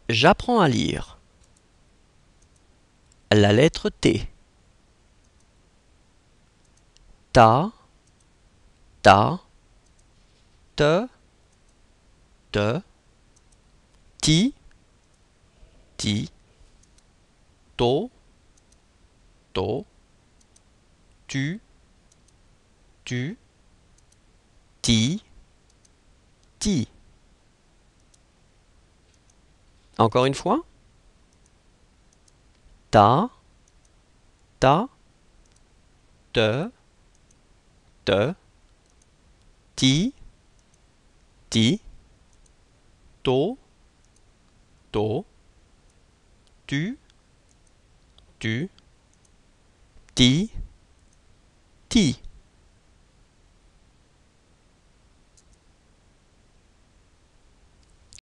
J'apprends à lire. La lettre T. Ta, ta, te, te, ti, ti, to, to, tu, tu, ti, ti. Encore une fois. Ta, ta, te, te, ti, ti, to, to, tu, tu, ti, ti.